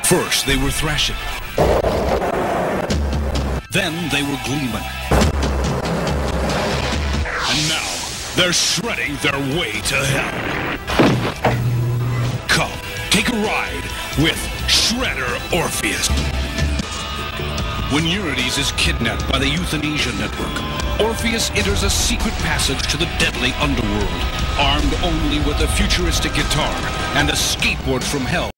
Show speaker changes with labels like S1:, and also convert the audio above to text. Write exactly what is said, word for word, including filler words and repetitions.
S1: First, they were thrashing. Then they were gleaming. And now, they're shredding their way to hell. Come, take a ride with Shredder Orpheus. When Eurydice is kidnapped by the Euthanasia Network, Orpheus enters a secret passage to the deadly underworld, armed only with a futuristic guitar and a skateboard from hell.